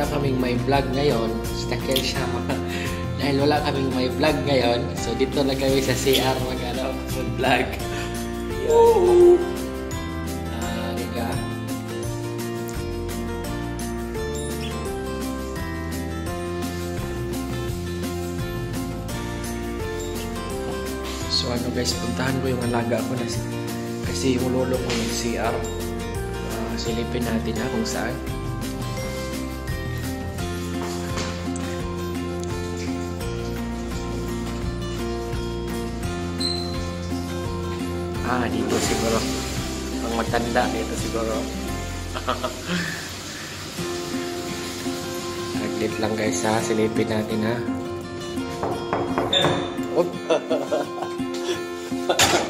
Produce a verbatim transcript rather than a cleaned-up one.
kaming may vlog ngayon, stakil siya mga, dahil wala kaming may vlog ngayon, so dito na kami sa C R mag ano, mag-vlog. Woo! Ah, liga. So ano guys, puntahan ko yung alaga ko na kasi yung lolo ko yung C R. Uh, silipin natin ha kung saan. Ah, dito siguro. Ang matanda dito siguro. Naglit lang guys ha. Silipin natin ha. Oh.